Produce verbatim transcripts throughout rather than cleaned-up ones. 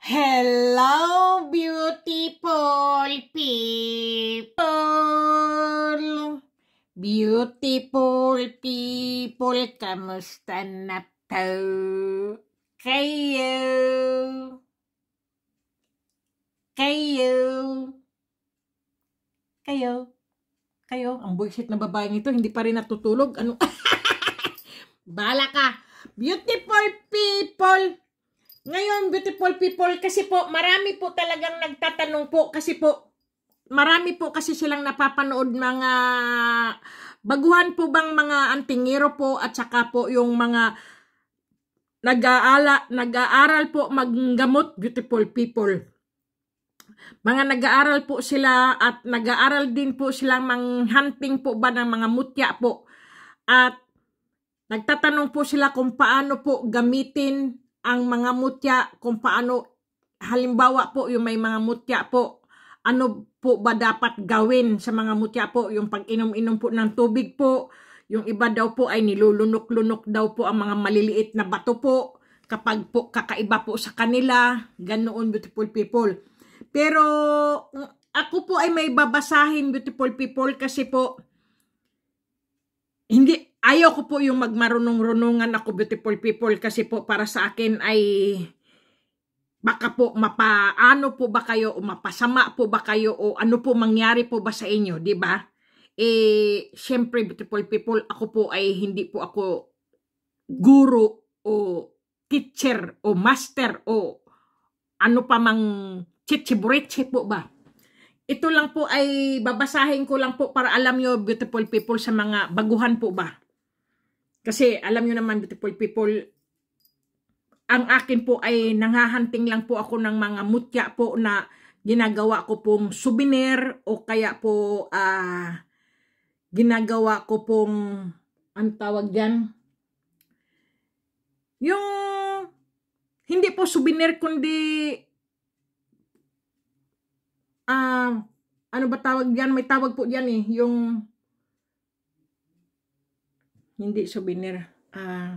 Hello, beautiful people! Beautiful people, kamusta na po kayo? Kayo? Kayo? Kayo? Ang bullshit na babaeng ito, hindi pa rin natutulog. Ano? Bala ka! Beautiful people! Ngayon, beautiful people, kasi po, marami po talagang nagtatanong po, kasi po, marami po kasi silang napapanood mga, baguhan po bang mga antingero po, at saka po yung mga nag-aala, nag-aaral po maggamot, beautiful people. Mga nag-aaral po sila, at nag-aaral din po silang manghunting po ba ng mga mutya po. At nagtatanong po sila kung paano po gamitin ang mga mutya, kung paano, halimbawa po, yung may mga mutya po, ano po ba dapat gawin sa mga mutya po, yung pag-inom-inom po ng tubig po, yung iba daw po ay nilulunok-lunok daw po ang mga maliliit na bato po, kapag po kakaiba po sa kanila, ganoon, beautiful people. Pero, ako po ay may babasahin, beautiful people, kasi po, hindi, ayaw ko po yung magmarunong-runungan ako, beautiful people, kasi po para sa akin ay baka po mapaano po ba kayo o mapasama po ba kayo o ano po mangyari po ba sa inyo, di ba? Eh, syempre, beautiful people, ako po ay hindi po ako guru o teacher o master o ano pa mang chichibureche po ba? Ito lang po ay babasahin ko lang po para alam nyo, beautiful people, sa mga baguhan po ba. Kasi alam nyo naman, beautiful people, ang akin po ay nanghahanting lang po ako ng mga mutya po na ginagawa ko pong souvenir o kaya po uh, ginagawa ko pong, ang tawag dyan, yung hindi po souvenir kundi Ah, uh, ano ba tawag diyan? May tawag po diyan eh, yung hindi souvenir. Ah, uh,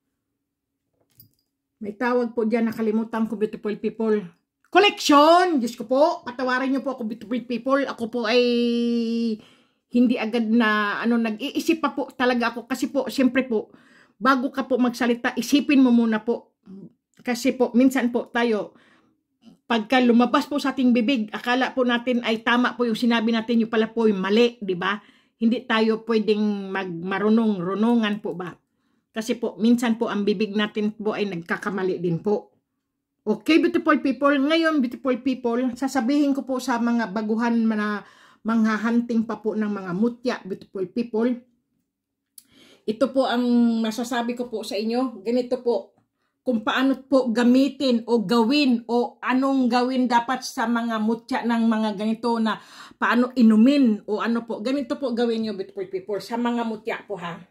may tawag po diyan, nakalimutan ko, beautiful people. Collection! Diyos ko po, patawarin niyo po ako, beautiful people. Ako po ay hindi agad na ano, nag-iisip pa po talaga ako, kasi po, siyempre po, bago ka po magsalita, isipin mo muna po. Kasi po, minsan po tayo, pagka lumabas po sa ating bibig, akala po natin ay tama po yung sinabi natin, yung pala po yung mali, di ba? Hindi tayo pwedeng magmarunong-runungan po ba? Kasi po, minsan po ang bibig natin po ay nagkakamali din po. Okay, beautiful people. Ngayon, beautiful people, sasabihin ko po sa mga baguhan na manghahunting pa po ng mga mutya, beautiful people. Ito po ang masasabi ko po sa inyo. Ganito po, kung paano po gamitin o gawin o anong gawin dapat sa mga mutya ng mga ganito na paano inumin o ano po. Ganito po gawin nyo, beautiful people, sa mga mutya po ha.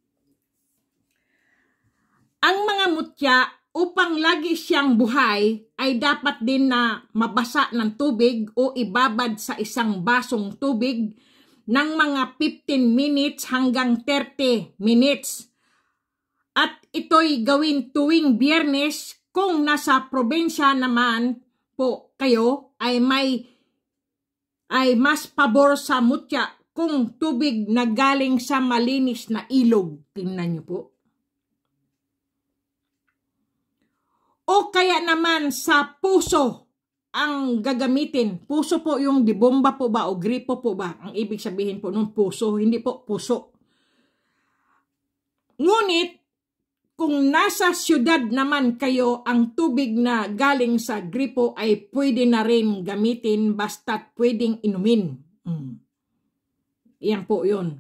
Ang mga mutya, upang lagi siyang buhay, ay dapat din na mabasa ng tubig o ibabad sa isang basong tubig ng mga fifteen minutes hanggang thirty minutes. At ito'y gawin tuwing Biyernes. Kung nasa probinsya naman po kayo ay may ay mas pabor sa mutya kung tubig na galing sa malinis na ilog. Tingnan niyo po. O kaya naman sa puso ang gagamitin. Puso po yung dibomba po ba o gripo po ba? Ang ibig sabihin po ng puso, hindi po puso. Ngunit, kung nasa syudad naman kayo, ang tubig na galing sa gripo ay pwede na rin gamitin basta't pwedeng inumin. Hmm. Yan po yun.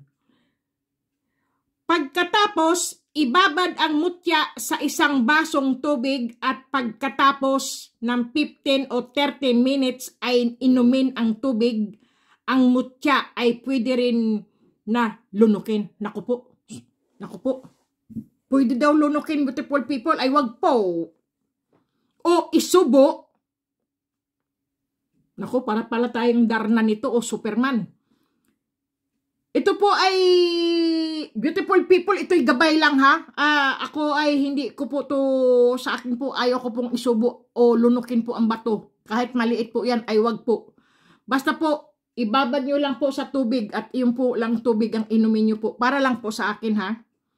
Pagkatapos, ibabad ang mutya sa isang basong tubig at pagkatapos ng fifteen o thirty minutes ay inumin ang tubig, ang mutya ay pwede rin na lunukin. Naku po. Naku po. Pwede daw lunukin, beautiful people, ay wag po. O isubo. Naku, para pala tayong Darna nito o Superman. Ito po ay, beautiful people, ito'y gabay lang ha. Uh, ako ay hindi ko po to, sa akin po, ayaw ko pong isubo o lunukin po ang bato. Kahit maliit po yan, ay wag po. Basta po, ibabad nyo lang po sa tubig at yung po lang tubig ang inumin nyo po. Para lang po sa akin ha.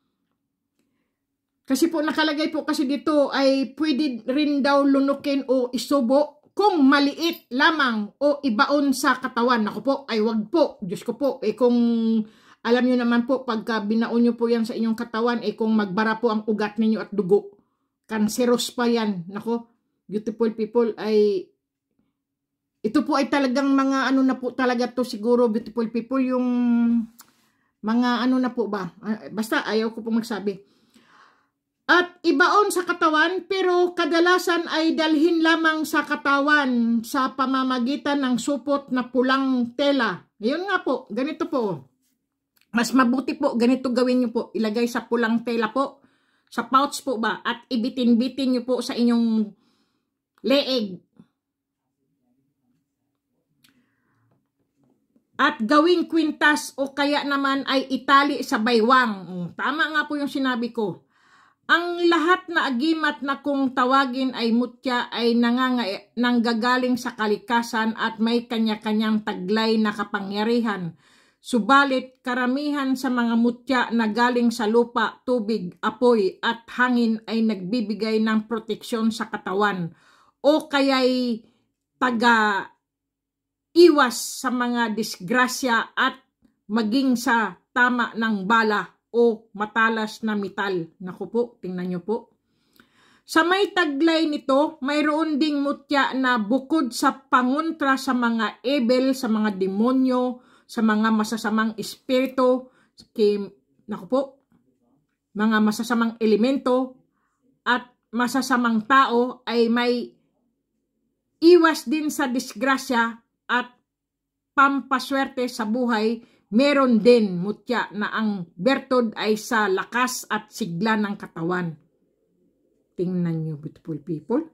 Kasi po nakalagay po kasi dito ay pwede rin daw lunukin o isubo kung maliit lamang o ibaon sa katawan. Ako po, ay wag po. Diyos ko po, eh kung alam nyo naman po, pagka binaon nyo po yan sa inyong katawan, eh kung magbara po ang ugat ninyo at dugo, kanseros pa yan. Nako, beautiful people, ay ito po ay talagang mga ano na po talaga to siguro, beautiful people, yung mga ano na po ba? Basta ayaw ko po magsabi. At ibaon sa katawan, pero kadalasan ay dalhin lamang sa katawan sa pamamagitan ng supot na pulang tela. Ngayon nga po, ganito po. Mas mabuti po, ganito gawin nyo po. Ilagay sa pulang tela po, sa pouch po ba, at ibitin-bitin nyo po sa inyong leeg. At gawing kwintas o kaya naman ay itali sa baywang. Tama nga po yung sinabi ko. Ang lahat na agimat na kung tawagin ay mutya ay nanganga, nanggagaling sa kalikasan at may kanya-kanyang taglay na kapangyarihan. Subalit karamihan sa mga mutya na galing sa lupa, tubig, apoy at hangin ay nagbibigay ng proteksyon sa katawan o kaya'y taga iwas sa mga disgrasya at maging sa tama ng bala o matalas na metal. Naku po, tingnan nyo po. Sa may taglay nito, mayroon ding mutya na bukod sa pangontra sa mga evil, sa mga demonyo, sa mga masasamang espiritu, kay, naku po, mga masasamang elemento, at masasamang tao ay may iwas din sa disgrasya at pampaswerte sa buhay. Meron din mutya na ang bertod ay sa lakas at sigla ng katawan. Tingnan nyo, beautiful people.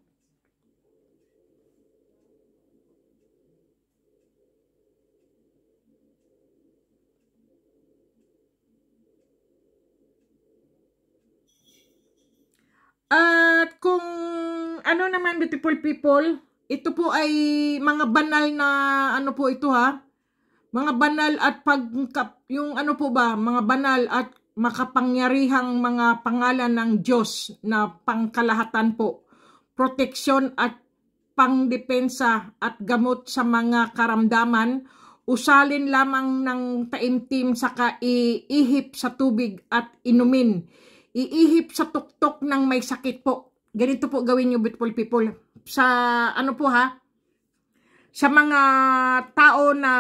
At kung ano naman, beautiful people, ito po ay mga banal na ano po ito ha. Mga banal at pag yung ano po ba, mga banal at makapangyarihang mga pangalan ng Diyos na pangkalahatan po, proteksyon at pangdepensa at gamot sa mga karamdaman, usalin lamang ng taimtim saka iihip sa tubig at inumin. Iihip sa tuktok ng may sakit po. Ganito po gawin niyo, beautiful people. Sa ano po ha, sa mga tao na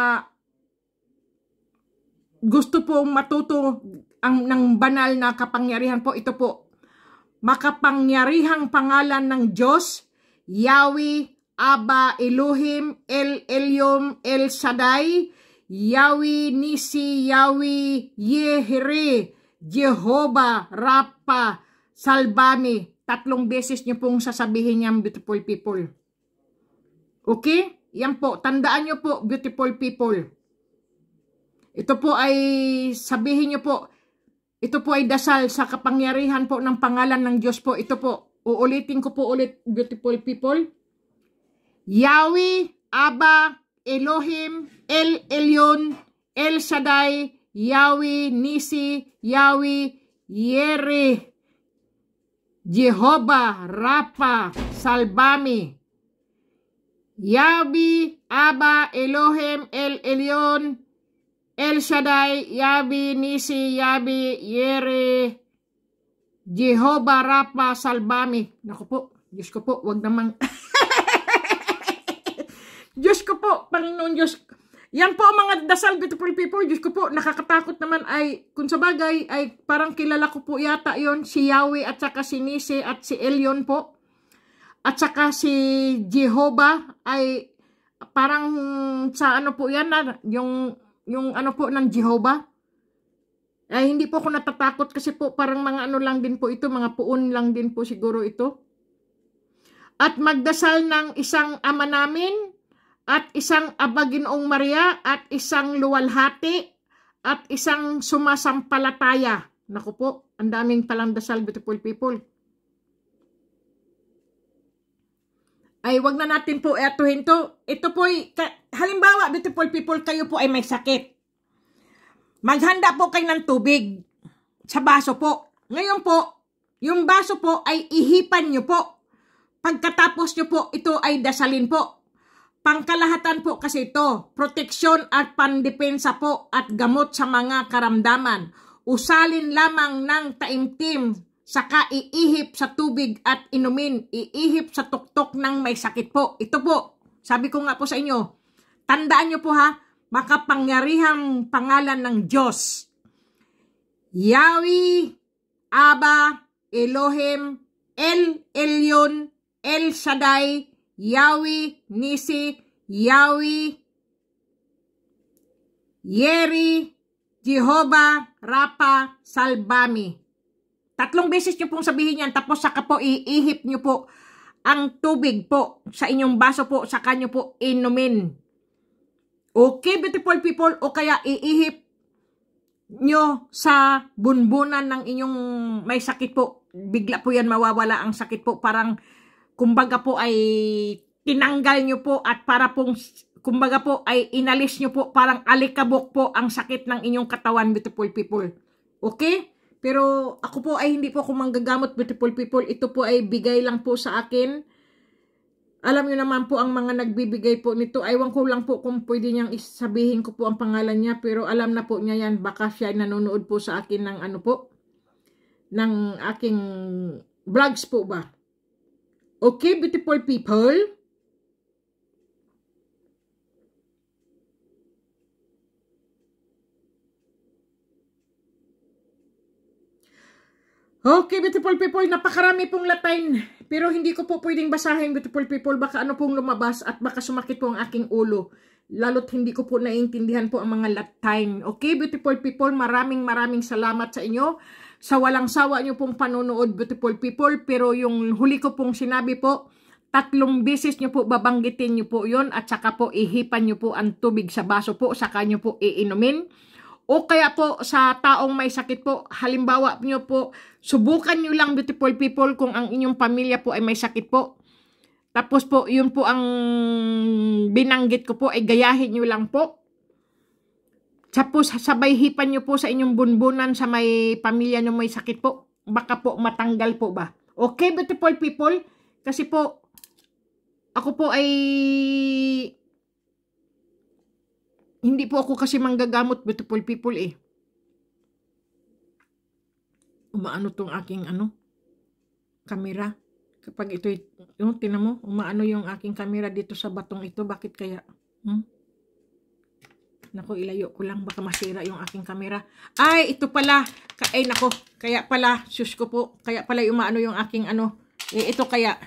gusto pong matuto ang ng banal na kapangyarihan po, ito po. Makapangyarihang pangalan ng Diyos, Yahweh, Abba, Elohim, El Elyon, El Shaddai, Yahweh, Nisi, Yahweh, Yehire, Jehovah, Rapha, Salbami. Tatlong beses nyo pong sasabihin yan, beautiful people. Okay? Yan po. Tandaan nyo po, beautiful people. Ito po ay, sabihin nyo po, ito po ay dasal sa kapangyarihan po ng pangalan ng Diyos po. Ito po, uulitin ko po ulit, beautiful people. Yahweh, Abba, Elohim, El Elyon, El Shaddai, Yahweh, Nisi, Yahweh, Yere, Jehovah, Rapha, Salbami. Yahweh, Abba, Elohim, El Elyon, El Shaddai, Yahweh, Nisi, Yahweh, Yere, Jehovah, Rapha, Salbami. Naku po, Diyos ko po, wag namang... Diyos ko po, Panginoon Diyos. Yan po ang mga dasal, beautiful people. Diyos ko po, nakakatakot naman ay, kung sa bagay, ay parang kilala ko po yata yon si Yahweh at saka si Nisi at si Elyon po. At saka si Jehovah ay parang sa ano po yan, yung... yung ano po ng Jehovah, ay hindi po ako natatakot kasi po parang mga ano lang din po ito, mga puon lang din po siguro ito. At magdasal ng isang Ama namin, at isang Aba Ginoong Maria, at isang luwalhati, at isang sumasampalataya. Naku po, ang daming palang dasal, beautiful people. Ay, wag na natin po etuhin to. Ito po, halimbawa, beautiful people, kayo po ay may sakit. Maghanda po kayo ng tubig sa baso po. Ngayon po, yung baso po ay ihipan nyo po. Pagkatapos nyo po, ito ay dasalin po. Pangkalahatan po kasi ito, proteksyon at pandepensa po at gamot sa mga karamdaman. Usalin lamang ng taimtim, saka iihip sa tubig at inumin, iihip sa tuktok ng may sakit po. Ito po, sabi ko nga po sa inyo, tandaan nyo po ha, makapangyarihang pangalan ng Diyos. Yahweh, Aba, Elohim, El Elyon, El Shaddai, Yahweh, Nisi, Yahweh, Yeri, Jehovah, Rapa, Salbami. Tatlong beses nyo pong sabihin yan, tapos saka po iihip nyo po ang tubig po sa inyong baso po, saka nyo po inumin. Okay, beautiful people, o kaya iihip nyo sa bunbunan ng inyong may sakit po. Bigla po yan mawawala ang sakit po, parang kumbaga po ay tinanggal nyo po at para pong, kumbaga po ay inalis nyo po, parang alikabok po ang sakit ng inyong katawan, beautiful people. Okay? Pero ako po ay hindi po ako manggagamot, beautiful people. Ito po ay bigay lang po sa akin. Alam nyo naman po ang mga nagbibigay po nito. Aywan ko lang po kung pwede niyang isabihin ko po ang pangalan niya. Pero alam na po niya yan. Baka siya nanonood po sa akin ng ano po. Ng aking vlogs po ba. Okay, beautiful people. Okay, beautiful people, napakarami pong latin, pero hindi ko po pwedeng basahin, beautiful people, baka ano pong lumabas at baka sumakit po ang aking ulo, lalo't hindi ko po naiintindihan po ang mga latin. Okay, beautiful people, maraming maraming salamat sa inyo, sa walang sawa nyo pong panonood, beautiful people, pero yung huli ko pong sinabi po, tatlong beses nyo po babanggitin nyo po yun, at saka po ihipan nyo po ang tubig sa baso po, saka nyo po iinumin. O kaya po sa taong may sakit po, halimbawa nyo po, subukan nyo lang, beautiful people, kung ang inyong pamilya po ay may sakit po. Tapos po, yun po ang binanggit ko po, ay gayahin nyo lang po. Tapos sabay hipan nyo po sa inyong bunbunan sa may pamilya nyo may sakit po. Baka po matanggal po ba. Okay, beautiful people, kasi po, ako po ay hindi po ako kasi manggagamot, beautiful people eh. Umaano tong aking ano, kamera. Kapag ito, yung, tinan mo, umaano yung aking kamera dito sa batong ito. Bakit kaya? Hmm? Naku, ilayo ko lang. Baka masira yung aking kamera. Ay, ito pala. Ay, nako. Kaya pala, sus ko po. Kaya pala umaano yung aking ano. Eh, ito kaya.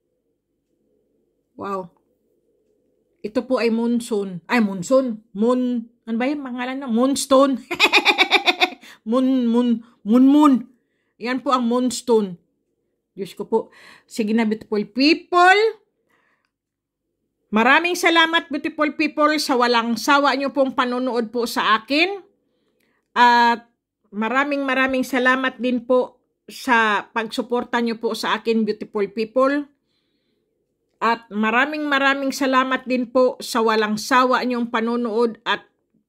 Wow. Ito po ay monsoon. Ay, monsoon. Moon. Ano ba yung pangalan na? Moonstone. moon, moon, moon, moon. Yan po ang moonstone. Diyos ko po. Sige na, beautiful people. Maraming salamat, beautiful people, sa walang sawa nyo pong panonood po sa akin. At maraming maraming salamat din po sa pagsuporta nyo po sa akin, beautiful people. At maraming maraming salamat din po sa walang sawa niyong panonood at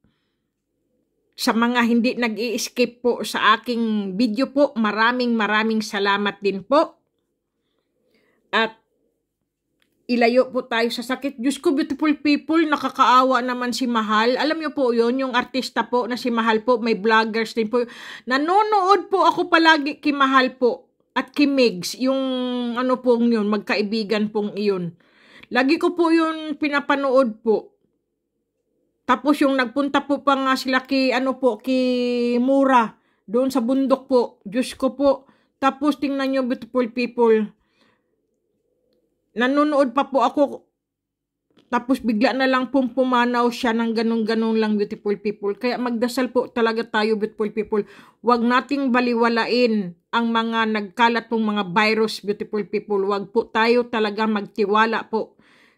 sa mga hindi nag-i-skip po sa aking video po. Maraming maraming salamat din po. At ilayo po tayo sa sakit. Diyos ko, beautiful people, nakakaawa naman si Mahal. Alam niyo po yun, yung artista po na si Mahal po, may vloggers din po. Nanonood po ako palagi kay Mahal po. At kay Migs, yung ano pong yun, magkaibigan pong iyon. Lagi ko po yun pinapanood po. Tapos yung nagpunta po pa nga sila kay, ano po, kay Mura, doon sa bundok po. Diyos ko po. Tapos tingnan nyo, beautiful people. Nanonood pa po ako. Tapos bigla na lang pong pumanaw siya ng ganun-ganun lang, beautiful people. Kaya magdasal po talaga tayo, beautiful people. Huwag nating baliwalain ang mga nagkalat pong mga virus, beautiful people. Huwag po tayo talaga magtiwala po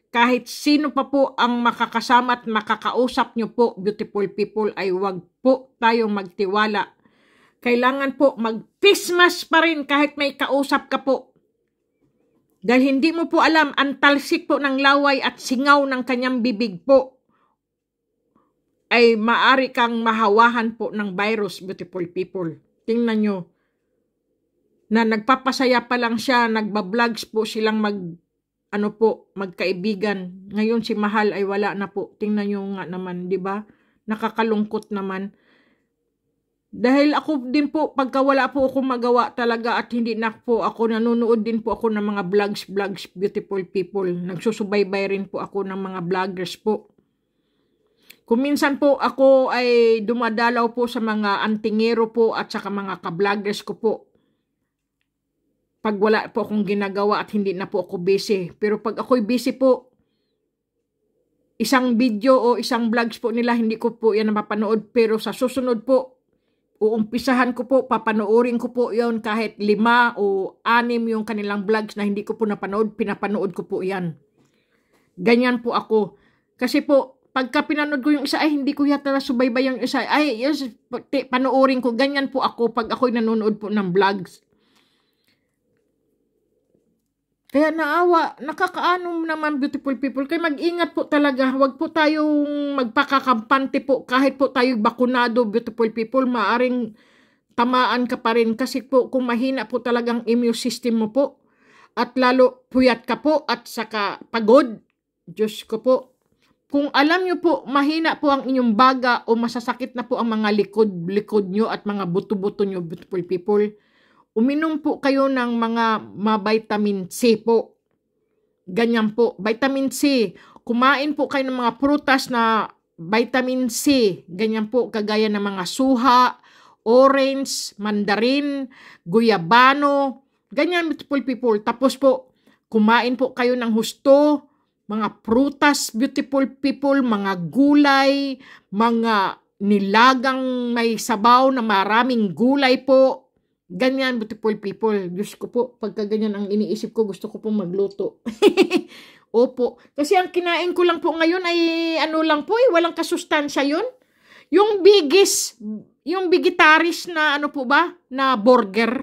kahit sino pa po ang makakasama at makakausap nyo po, beautiful people, ay wag po tayong magtiwala. Kailangan po mag-Christmas pa rin kahit may kausap ka po. Dahil hindi mo po alam, ang talsik po ng laway at singaw ng kanyang bibig po ay maari kang mahawahan po ng virus, beautiful people. Tingnan nyo, na nagpapasaya pa lang siya, nagbablogs po silang mag, ano po, magkaibigan. Ngayon si Mahal ay wala na po. Tingnan nyo nga naman, di ba? Nakakalungkot naman. Dahil ako din po, pagka wala po ako magawa talaga at hindi na po ako, nanonood din po ako ng mga vlogs, vlogs, beautiful people. Nagsusubaybay rin po ako ng mga vloggers po. Kung minsan po ako ay dumadalaw po sa mga antingero po at saka mga ka-vloggers ko po. Pag wala po akong ginagawa at hindi na po ako busy. Pero pag ako'y busy po, isang video o isang vlogs po nila, hindi ko po yan mapapanood. Pero sa susunod po, uumpisahan ko po, papanoorin ko po yon kahit lima o anim yung kanilang vlogs na hindi ko po napanood, pinapanood ko po yan. Ganyan po ako. Kasi po, pagka pinanood ko yung isa, ay hindi ko yata nasubaybay yung isa. Ay, yes, panoorin ko. Ganyan po ako pag ako'y nanonood po ng vlogs. Kaya naawa, nakakaano naman beautiful people. Kaya mag-ingat po talaga. Huwag po tayong magpakakampante po. Kahit po tayo bakunado, beautiful people, maaring tamaan ka pa rin. Kasi po kung mahina po talagang immune system mo po, at lalo puyat ka po at saka pagod, Diyos ko po. Kung alam nyo po, mahina po ang inyong baga o masasakit na po ang mga likod-likod nyo at mga buto-buto nyo, beautiful people, uminom po kayo ng mga ma-vitamin C po. Ganyan po. Vitamin C. Kumain po kayo ng mga prutas na vitamin C. Ganyan po. Kagaya ng mga suha, orange, mandarin, guyabano. Ganyan, beautiful people. Tapos po, kumain po kayo ng husto, mga prutas, beautiful people, mga gulay, mga nilagang may sabaw na maraming gulay po. Ganyan, beautiful people. Diyos ko po, pagka ganyan ang iniisip ko, gusto ko pong magluto. Opo. Kasi ang kinain ko lang po ngayon ay ano lang po, eh, walang kasustansya yun. Yung bigis, yung bigitaris na ano po ba, na burger.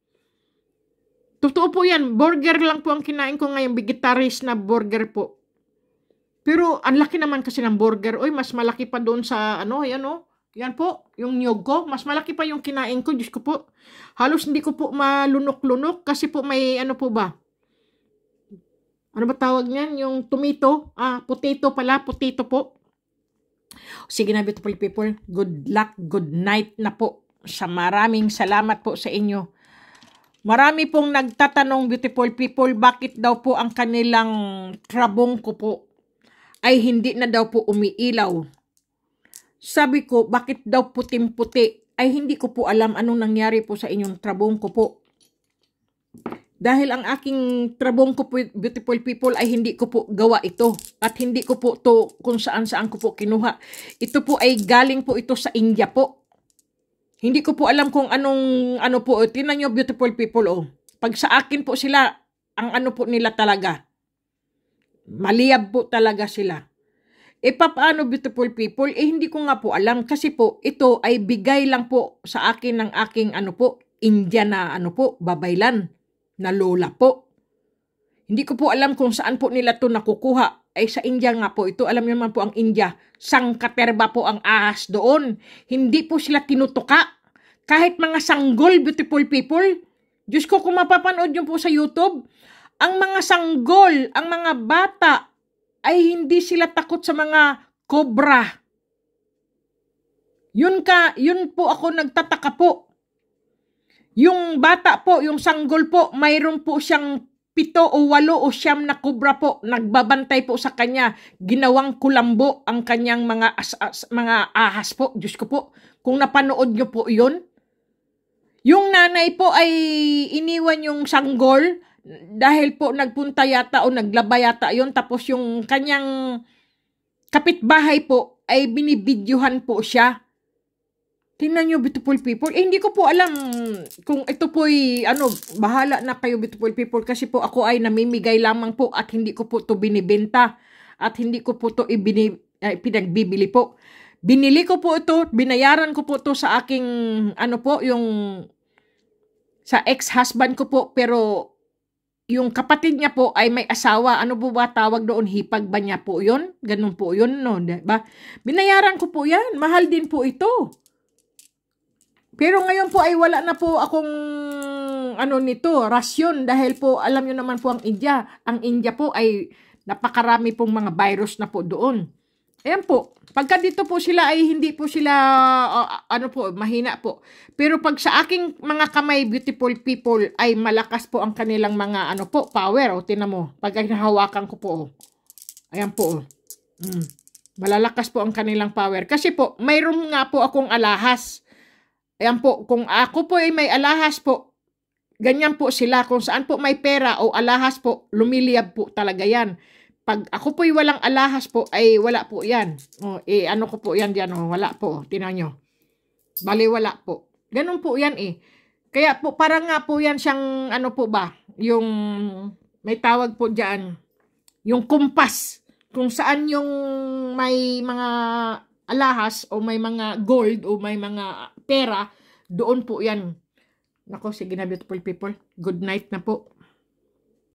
Totoo po yan, burger lang po ang kinain ko ngayon, bigitaris na burger po. Pero ang laki naman kasi ng burger. Oy, mas malaki pa doon sa ano, yan o. Yan po, yung nyog ko. Mas malaki pa yung kinain ko. Diyos ko po. Halos hindi ko po malunok-lunok kasi po may ano po ba? Ano ba tawag niyan? Yung tomato. Ah, potato pala. Potato po. Sige na, beautiful people. Good luck, good night na po. Sa maraming salamat po sa inyo. Marami pong nagtatanong, beautiful people, bakit daw po ang kanilang trabong ko po ay hindi na daw po umiilaw. Sabi ko, bakit daw puting-puti? Ay hindi ko po alam anong nangyari po sa inyong trabong ko po. Dahil ang aking trabong ko po, beautiful people, ay hindi ko po gawa ito. At hindi ko po to kung saan-saan ko po kinuha. Ito po ay galing po ito sa India po. Hindi ko po alam kung anong, ano po. Tingnan nyo, beautiful people, oh. Pag sa akin po sila, ang ano po nila talaga. Maliyab po talaga sila. E paano, beautiful people? Eh hindi ko nga po alam kasi po ito ay bigay lang po sa akin ng aking ano po, India na ano po, babaylan na lola po. Hindi ko po alam kung saan po nila to nakukuha. Ay sa India nga po ito. Alam niyo naman po ang India, sangkaterba po ang ahas doon. Hindi po sila tinutuka. Kahit mga sanggol, beautiful people. Diyos ko, kung mapapanood nyo po sa YouTube, ang mga sanggol, ang mga bata, ay hindi sila takot sa mga cobra. Yun ka, yun po ako nagtataka po. Yung bata po, yung sanggol po, mayroon po siyang pito o walo o siyam na cobra po. Nagbabantay po sa kanya. Ginawang kulambo ang kanyang mga, as, as, mga ahas po. Diyos ko po, kung napanood nyo po yun. Yung nanay po ay iniwan yung sanggol dahil po nagpunta yata o naglaba yata yun. Tapos yung kanyang kapitbahay po ay binibidyuhan po siya. Tingnan nyo, beautiful people. Eh, hindi ko po alam kung ito po'y, ano, bahala na kayo, beautiful people. Kasi po ako ay namimigay lamang po at hindi ko po to binibenta. At hindi ko po to ibini, eh, pinagbibili po. Binili ko po ito, binayaran ko po to sa aking, ano po, yung, sa ex-husband ko po. Pero, yung kapatid niya po ay may asawa. Ano po ba tawag doon? Hipag ba niya po yun? Ganun po yun, no? Diba? Binayaran ko po yan. Mahal din po ito. Pero ngayon po ay wala na po akong ano nito, rasyon dahil po alam nyo naman po ang India. Ang India po ay napakarami pong mga virus na po doon. Ayan po. Pagka dito po sila ay hindi po sila uh, ano po, mahina po. Pero pag sa aking mga kamay, beautiful people, ay malakas po ang kanilang mga ano po, power. O, tinan mo. Pag hinahawakan ko po. Oh. Ayan po. Oh. Mm. Malalakas po ang kanilang power. Kasi po, mayroon nga po akong alahas. Ayan po, kung ako po ay may alahas po, ganyan po sila. Kung saan po may pera o alahas po, lumiliyab po talaga yan. Pag ako po ay walang alahas po, ay wala po yan. O, eh, ano ko po yan dyan, o, wala po. Tinan nyo. Bali, wala po. Ganun po yan eh. Kaya po, parang nga po yan siyang, ano po ba, yung, may tawag po dyan, yung kumpas. Kung saan yung may mga alahas o may mga gold o may mga pera, doon po yan. Nako, sige na beautiful people. Good night na po.